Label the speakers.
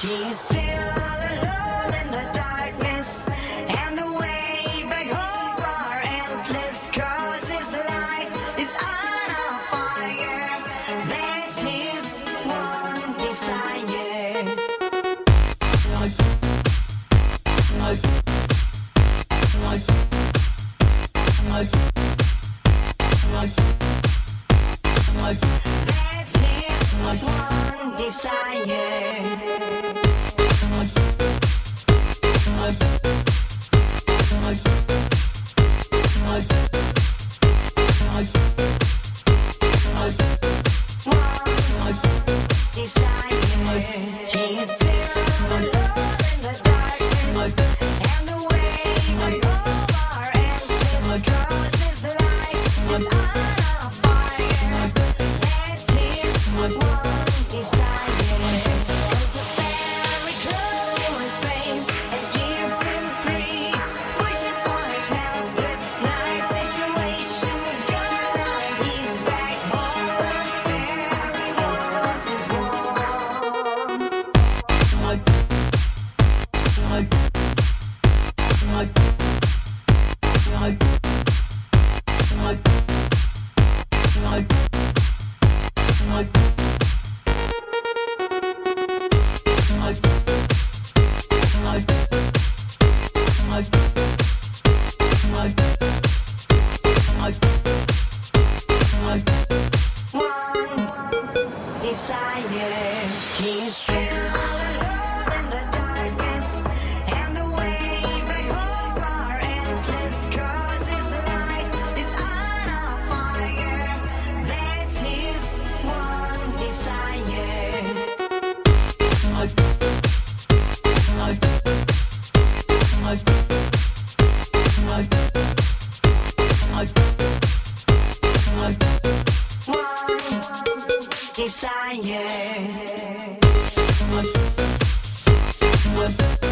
Speaker 1: He's still all alone in the darkness, and the way back home are endless, 'cause his life is on a fire. That's his one desire. That's his one desire. He's still all alone in the darkness, and the way back home are endless, 'cause his life is on a fire. That's his one desire. One desire.